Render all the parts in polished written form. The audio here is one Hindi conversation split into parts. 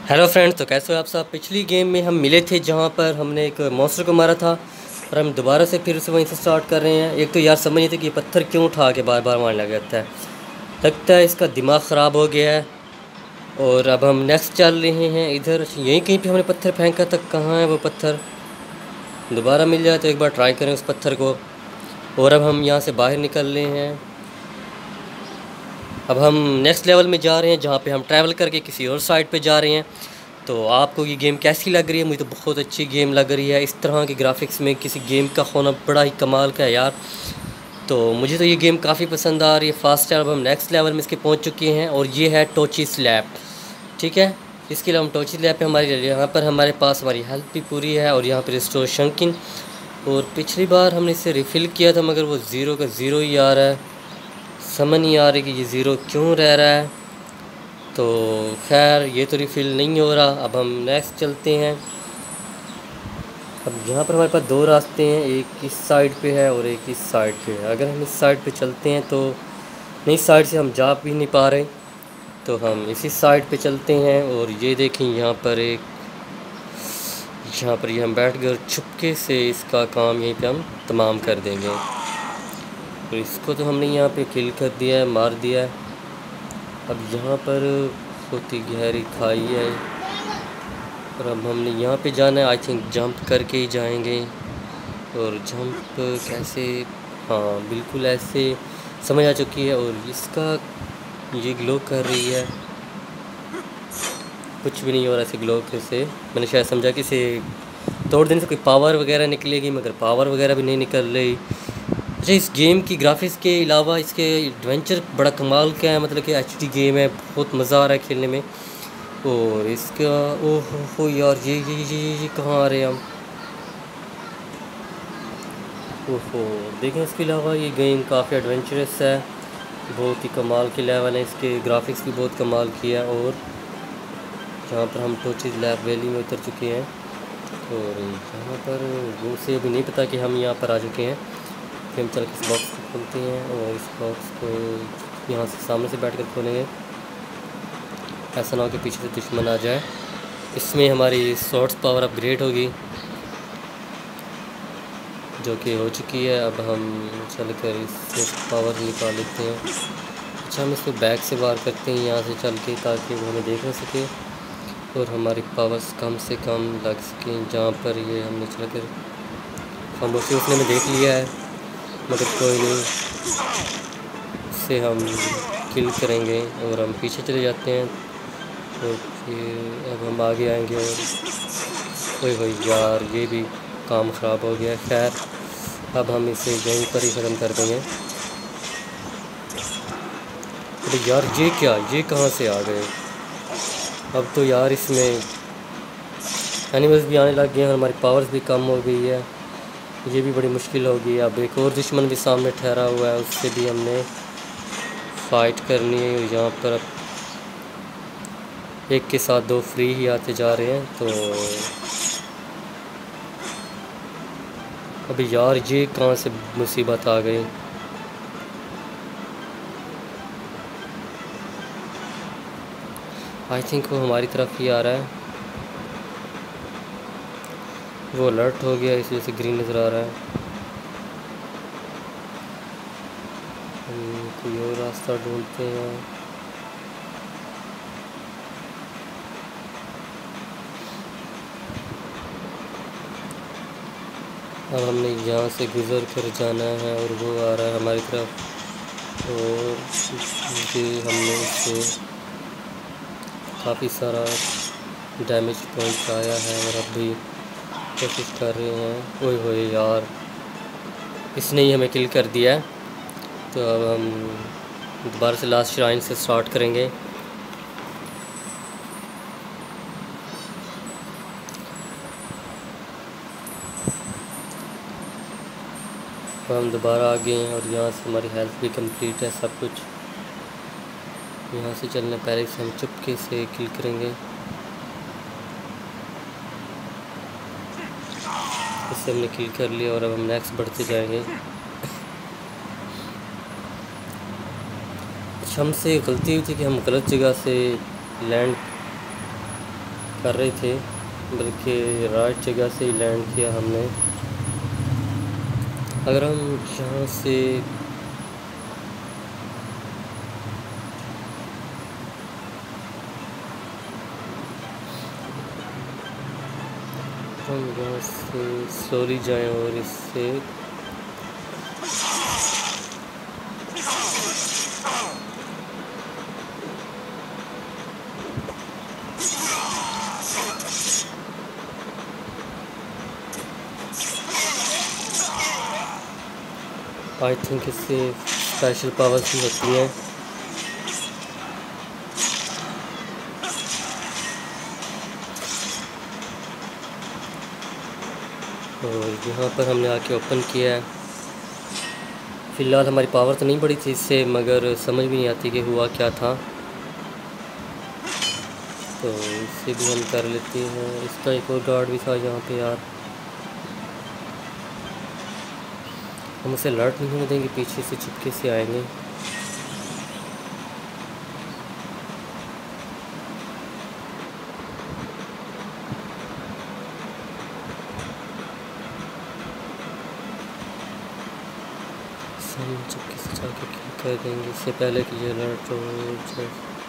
हेलो फ्रेंड्स, तो कैसे हो आप सब। पिछली गेम में हम मिले थे जहाँ पर हमने एक मॉन्स्टर को मारा था और हम दोबारा से फिर से वहीं से स्टार्ट कर रहे हैं। एक तो यार समझ नहीं था कि ये पत्थर क्यों उठा के बार बार मारने लग जाता है। लगता है इसका दिमाग ख़राब हो गया है। और अब हम नेक्स्ट चल रहे हैं इधर। यहीं कहीं पे हमने पत्थर फेंका था, कहाँ है वो पत्थर। दोबारा मिल जाए तो एक बार ट्राई करें उस पत्थर को। और अब हम यहाँ से बाहर निकल रहे हैं। अब हम नेक्स्ट लेवल में जा रहे हैं जहाँ पे हम ट्रैवल करके किसी और साइड पे जा रहे हैं। तो आपको ये गेम कैसी लग रही है। मुझे तो बहुत अच्छी गेम लग रही है। इस तरह के ग्राफिक्स में किसी गेम का होना बड़ा ही कमाल का है यार। तो मुझे तो ये गेम काफ़ी पसंद आ रही है। फास्ट अब हम नेक्स्ट लेवल में इसके पहुंच चुके हैं और ये है टोची स्लैब। ठीक है, इसके लिए हम टोची स्लैब पे हमारी यहाँ पर हमारे पास हमारी हेल्थ भी पूरी है और यहाँ पर रिस्टोर शंकिन। और पिछली बार हमने इसे रिफ़िल किया था मगर वो ज़ीरो का ज़ीरो ही आ रहा है। समझ नहीं आ रही कि ये ज़ीरो क्यों रह रहा है। तो खैर ये तो रिफ़िल नहीं हो रहा। अब हम नेक्स्ट चलते हैं। अब यहाँ पर हमारे पास दो रास्ते हैं, एक इस साइड पे है और एक इस साइड पे है। अगर हम इस साइड पे चलते हैं तो नहीं, साइड से हम जा भी नहीं पा रहे, तो हम इसी साइड पे चलते हैं। और ये देखें यहाँ पर ये हम बैठ कर छुपके से इसका काम यहीं पे हम तमाम कर देंगे। तो इसको तो हमने यहाँ पे किल कर दिया है, मार दिया है। अब यहाँ पर बहुत ही गहरी खाई है और अब हमने यहाँ पे जाना है। आई थिंक जंप करके ही जाएंगे। और जंप कैसे, हाँ बिल्कुल ऐसे समझ आ चुकी है। और इसका ये ग्लो कर रही है, कुछ भी नहीं हो रहा इसे ग्लो से। मैंने शायद समझा कि इसे तोड़ देने से कोई पावर वगैरह निकलेगी, मगर पावर वगैरह भी नहीं निकल रही। अच्छा, इस गेम की ग्राफिक्स के अलावा इसके एडवेंचर बड़ा कमाल का है। मतलब कि एचडी गेम है, बहुत मज़ा आ रहा है खेलने में। और इसका ओहो यार, ये कहाँ आ रहे हैं हम। ओहो देखें, इसके अलावा ये गेम काफ़ी एडवेंचरस है, बहुत ही कमाल के लेवल है। इसके ग्राफिक्स भी बहुत कमाल किया है। और जहाँ पर हम टोची लैब वैली में उतर चुके हैं और यहाँ पर वो से अभी नहीं पता कि हम यहाँ पर आ चुके हैं। फिर हम चल के इस बॉक्स को खोलते हैं और इस बॉक्स को यहाँ से सामने से बैठ कर खोलेंगे। ऐसा ना हो कि पीछे से दुश्मन आ जाए। इसमें हमारी शॉर्ट्स पावर अपग्रेड होगी जो कि हो चुकी है। अब हम चल कर इससे पावर निकाल लेते हैं। अच्छा, हम इसको बैक से वार करते हैं यहाँ से चल के, ताकि वो हमें देख ना सके और हमारी पावर्स कम से कम लग सकें। जहाँ पर ये हमने चल कर खामोशी उसने हमें देख लिया है, मगर कोई नहीं, उससे हम किल करेंगे। और हम पीछे चले जाते हैं। तो फिर अब हम आगे आएंगे और ओए यार, ये भी काम ख़राब हो गया। खैर अब हम इसे यहीं पर ही ख़त्म कर देंगे। अरे यार, ये क्या, ये कहाँ से आ गए। अब तो यार इसमें एनिमल्स भी आने लग गए हैं और हमारी पावर्स भी कम हो गई है। ये भी बड़ी मुश्किल होगी। अब एक और दुश्मन भी सामने ठहरा हुआ है, उससे भी हमने फ़ाइट करनी है। और यहाँ पर अब एक के साथ दो फ्री ही आते जा रहे हैं। तो अभी यार, ये कहाँ से मुसीबत आ गई। आई थिंक वो हमारी तरफ ही आ रहा है। वो अलर्ट हो गया, इस वजह से ग्रीन नज़र आ रहा है। हम कोई और रास्ता ढूंढते हैं। अब हमने यहाँ से गुज़र कर जाना है और वो आ रहा है हमारी तरफ। और ये हमने इससे काफ़ी सारा डैमेज पहुँचाया है और अब भी कोशिश कर रहे हैं। ओए होए यार, इसने ही हमें किल कर दिया है। तो अब हम दोबारा से लास्ट श्राइन से स्टार्ट करेंगे। हम दोबारा आ गए हैं और यहाँ से हमारी हेल्थ भी कंप्लीट है, सब कुछ। यहाँ से चलने पहले से हम चुपके से किल करेंगे। इससे हमने किल कर लिया और अब हम नेक्स्ट बढ़ते जाएंगे। अच्छा, हमसे गलती हुई थी कि हम गलत जगह से लैंड कर रहे थे, बल्कि राइट जगह से ही लैंड किया हमने। अगर हम यहाँ से स्लोली जाएं और इससे आई थिंक इससे स्पेशल पावर्स भी होती हैं। और यहाँ पर हमने आके ओपन किया है। फ़िलहाल हमारी पावर तो नहीं बढ़ी थी इससे, मगर समझ भी नहीं आती कि हुआ क्या था, तो इससे भी हम कर लेते हैं। इसका एक और गार्ड भी था यहाँ पे यार, हम उसे अलर्ट नहीं होने देंगे, पीछे से चिपके से आएंगे। हम चिपके से जाके किल कर देंगे इससे पहले कि ये अलर्ट हो जाए।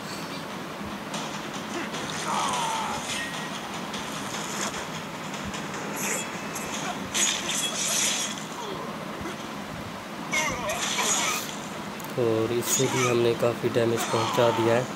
और इससे भी हमने काफ़ी डैमेज पहुंचा दिया है।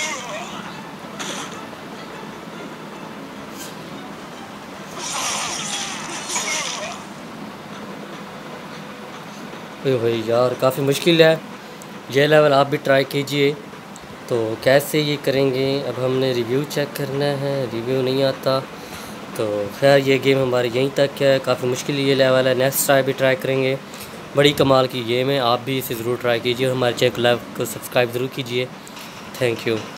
भाई यार काफ़ी मुश्किल है ये लेवल, आप भी ट्राई कीजिए। तो कैसे ये करेंगे, अब हमने रिव्यू चेक करना है, रिव्यू नहीं आता। तो खैर ये गेम हमारी यहीं तक है, काफ़ी मुश्किल ये लेवल है, नेक्स्ट ट्राई भी ट्राई करेंगे। बड़ी कमाल की गेम है, आप भी इसे ज़रूर ट्राई कीजिए और हमारे चैनल को सब्सक्राइब ज़रूर कीजिए। Thank you.